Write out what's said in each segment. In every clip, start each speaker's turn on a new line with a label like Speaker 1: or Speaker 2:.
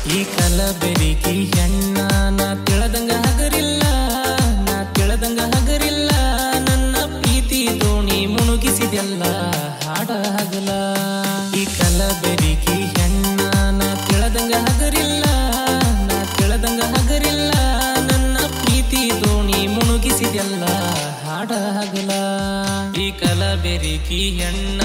Speaker 1: ಈ ಕಲಬೆರಿಕಿ ಹೆಣ್ಣ ನಾ ತಿಳದಂಗ ಹಗರಿಲ್ಲ, ನಾ ತಿಳದಂಗ ಹಗರಿಲ್ಲ. ನನ್ನ ಪ್ರೀತಿ ದೋಣಿ ಮುಳುಗಿಸಿದೆಲ್ಲ ಹಾಡ ಹಗಲ. ಈ ಕಲಬೆರಿಕಿ ಹೆಣ್ಣ ನಾ ತಿಳದಂಗ ಹಗರಿಲ್ಲ, ನಾ ತಿಳದಂಗ ಹಗರಿಲ್ಲ. ನನ್ನ ಪ್ರೀತಿ ದೋಣಿ ಮುಳುಗಿಸಿದೆಲ್ಲ ಹಾಡ ಹಗಲ. ಈ ಕಲಬೆರಿಕಿ ಹೆಣ್ಣ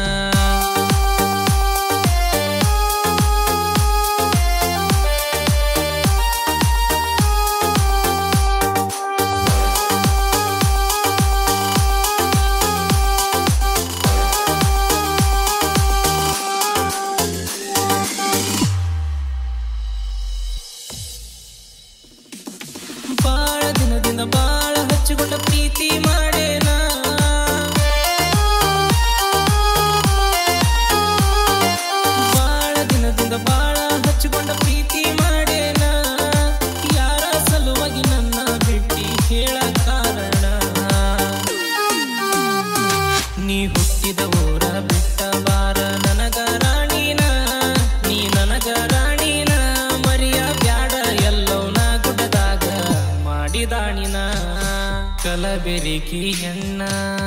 Speaker 1: ಬಾಳ ದಿನದಿಂದ ಬಾಳ ಹಚ್ಚಿಕೊಂಡ ಪ್ರೀತಿ ಮಾಡೇನ. ಬಾಳ ದಿನದಿಂದ ಬಾಳ ಹಚ್ಚಿಕೊಂಡ ಪ್ರೀತಿ ಮಾಡೇನ. ಯಾರ ಸಲುವಾಗಿ ನನ್ನ ಬಿಟ್ಟಿ ಹೇಳ ಕಾರಣ. ನೀ ಹುಟ್ಟಿದ ಊರ ಬಿಟ್ಟ ಬಾರ ನನಗ ರಾಣಿನ, ನೀ ನನಗ ರಾಣಿನ. ಮರಿಯ ಬ್ಯಾಡ ಎಲ್ಲವನ ಗುಡ್ಡದಾಗ ಮಾಡಿದಾಣಿನ. ಕಲಬೆರಿಕಿ ಹೆಣ್ಣ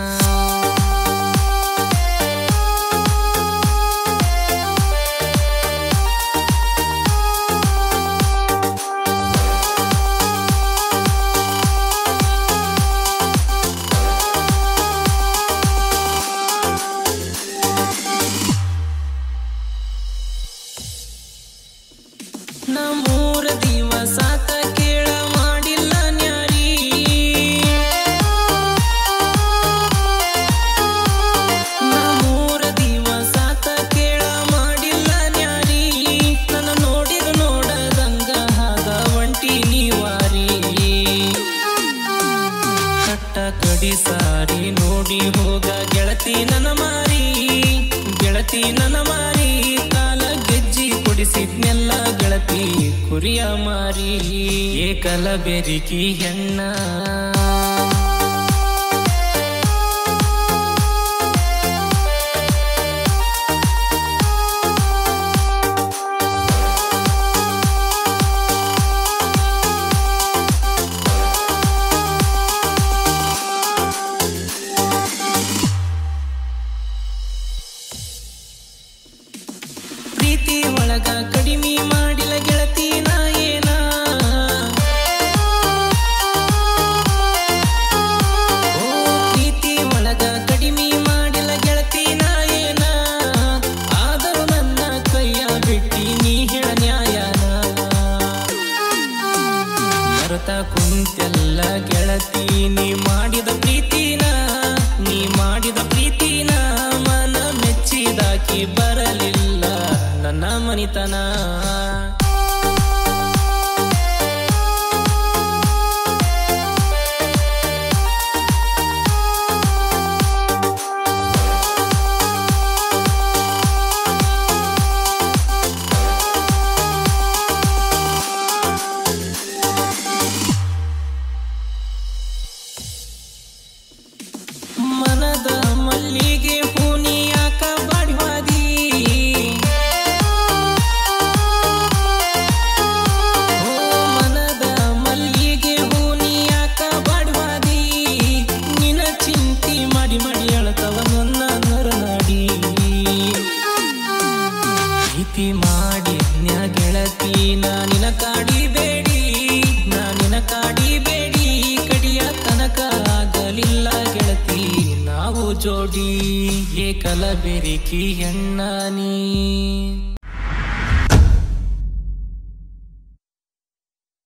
Speaker 1: ನಮ್ಮೂರ ದಿವಸಾತ ಕೇಳ ಮಾಡಿಲ್ಲ ನ್ಯಾರಿ. ನಮ್ಮೂರ ದಿವಸಾತ ಕೇಳ ಮಾಡಿಲ್ಲ ನ್ಯಾರಿ. ನನ್ನ ನೋಡಿದ ನೋಡದಂಗ ಹಾಗ ಒಂಟಿ ನೀವಾರಿ. ಕಟ್ಟ ಕಡಿ ಸಾರಿ ನೋಡಿ ಹೋಗ ಗೆಳತಿ ನನ್ನ ಮಾರಿ, ಗೆಳತಿ ನನ್ನ ಮಾರಿ. ಕಾಲ ಗೆಜ್ಜಿ ಕೊಡಿಸಿದ್ನೆಲ್ಲ ಗೆಳತಿ ಕುರಿಯ ಮಾರಿ. ಏ ಕಲಬೆರಿಕಿ ಹೆಣ್ಣ ಪ್ರೀತಿ ಒಳಗ ಕಡಿಮೆ ಮಾಡಿಲ್ಲ ಗೆಳತಿ ನಾ ಏನ. ಓ ಪ್ರೀತಿ ಒಳಗ ಕಡಿಮೆ ಮಾಡಿಲ್ಲ ಗೆಳತಿ ನಾ ಏನ. ಆದರೂ ನನ್ನ ಕೈಯ ಬಿಟ್ಟಿ ನೀ ಹೇಳ ನ್ಯಾಯನ. ಮರತ ಕುಂತೆಲ್ಲ ಗೆಳತಿ ನೀ ಮಾಡಿದ ಪ್ರೀತಿನ, ನೀ ಮಾಡಿದ ಪ್ರೀತಿನ. ಮನ ಮೆಚ್ಚಿದಾಕಿ ಬರಲಿಲ್ಲ ನನ್ನ ಮನಿತನ. ಮನದ ಮಲ್ಲಿಗೆ ಹೂನಿ ಯಾಕ ಬಾಡ್ವಾದಿ. ಓ ಮನದ ಮಲ್ಲಿಗೆ ಹೂನಿ ಯಾಕ ಬಾಡ್ವಾದಿ. ನಿನ ಚಿಂತಿ ಮಾಡಿ ಮಾಡಿ ಅಳತವ ನನ್ನ ನರನಾಡಿ. ಪ್ರೀತಿ ಮಾಡಿದ್ನ್ಯ ಗೆಳತಿ ನಾ ನಿನ ಕಾಡಿಬೇಡಿ, ನಾ ನಿನ ಕಾಡಿಬೇಡಿ. ಕಡಿಯ ತನಕ ಆಗಲಿಲ್ಲ ಗೆಳತಿ ನಾವು ಜೋಡಿ. ಏ ಕಲಬೆರಿಕಿ ಹೆಣ್ಣ ನೀ